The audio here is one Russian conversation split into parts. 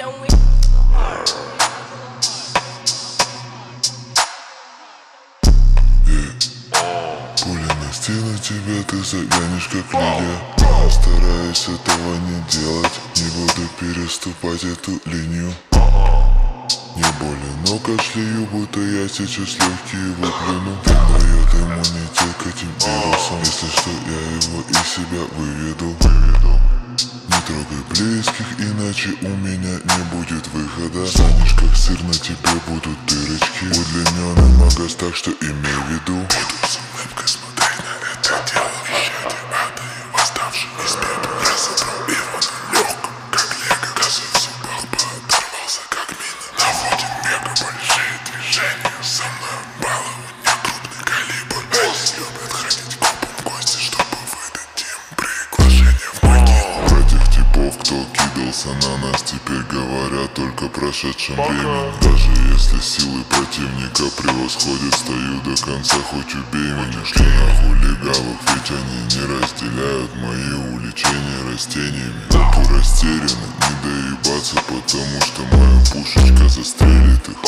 Пуля настигнет тебя, ты заглянешь как лилия. Постараюсь этого не делать, не буду переступать эту линию. Не болен, но кашляю, будто я сейчас легкие выплюну. Дает иммунитет к этим вирусам. Если что, я его из себя выведу. Не трогай близких, иначе у меня не будет выхода. Станешь как сыр, на тебе будут дырочки. Удлиненный магаз, так что имей в виду. Буду с улыбкой смотреть на это дело. Ищите ада и восставший из пепла. Я забрал его на легком, как лего. Даже в зубах пооторвался, как мина. Наводим мега большие движения. Со мной балование, крупный калибр. Они любят хранить копом кости, чтобы выдать им приглашение в могилу. Про тех типов, кто кидался на нас, теперь говорят только прошедшем времени. Даже если силы противника превосходят, стою до конца, хоть убей меня. Что нахуй легавых, ведь они не разделяют мои увлечения растениями. Так и растеряны, не доебаться, потому что моя пушечка застрелит их.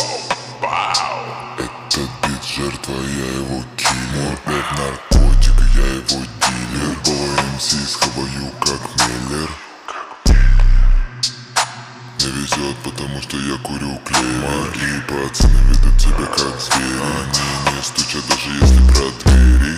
Этот бит жертва, я его киллер. Рэп наркотик, я его дилер. Любого МС схаваю как Миллер. Мне везет, потому что я курю клей. Мои пацаны ведут себя как звери. Они не стучат, даже если про двери.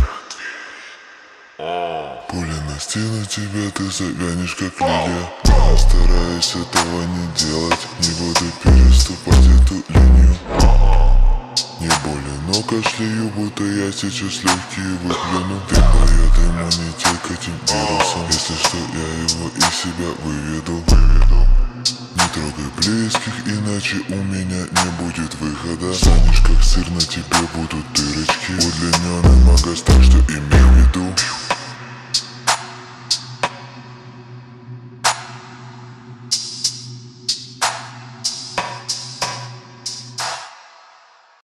Пуля настигнет тебя, ты заглянешь как лилия. Постараюсь этого не делать, не буду переступать эту линию. Не болен, но кашляю, будто я сейчас легкие выплюну. Дает иммунитет к этим вирусам. Если что, я его из себя выведу. Не трогай близких, иначе у меня не будет выхода. Станешь как сыр, на тебе будут дырочки. Удлиненный магаз, так что имей в виду.